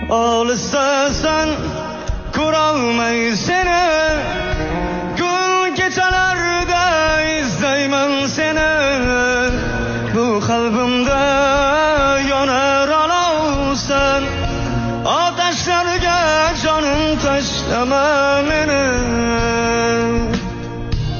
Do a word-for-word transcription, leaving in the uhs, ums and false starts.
Al istesen kuralmayı seni, gül gecelerde izleymen seni. Bu kalbimde yanar alav sen, ateşlerge canım taşlama beni.